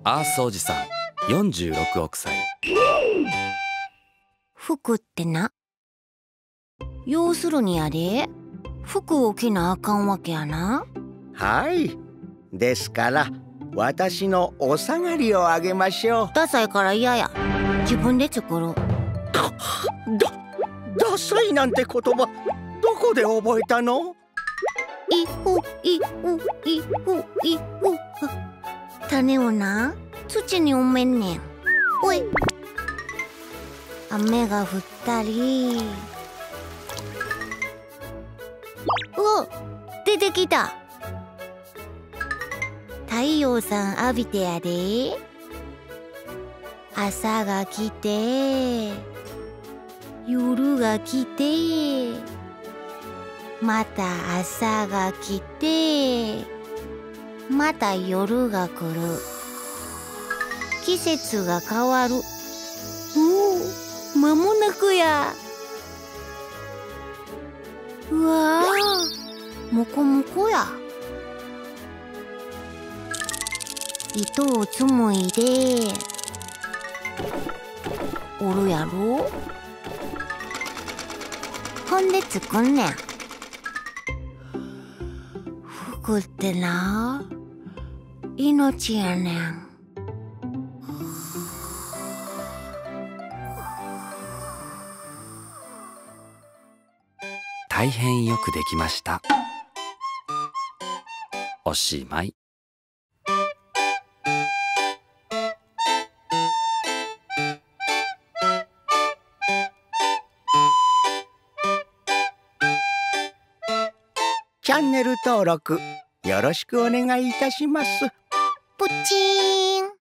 アースおじさん46億歳。 服ってな、要するにやで、服を着なあかんわけやな。 はい。ですから私のお下がりをあげましょう。 ダサいから嫌や。自分で作る。 ダサいなんて言葉どこで覚えたの？ いふいふいふいふ。種をな、土に埋めんねん。おい。雨が降ったり。お、出てきた。太陽さん浴びてやで。朝が来て、夜が来て、また朝が来て、また夜が来る。季節が変わる。間もなくや。うわあ、もこもこや。糸を紡いでおるやろ。ほんで作んねん。服ってな、命やねん。 大変よくできました。おしまい。 チャンネル登録よろしくお願いいたします。 ポチーン。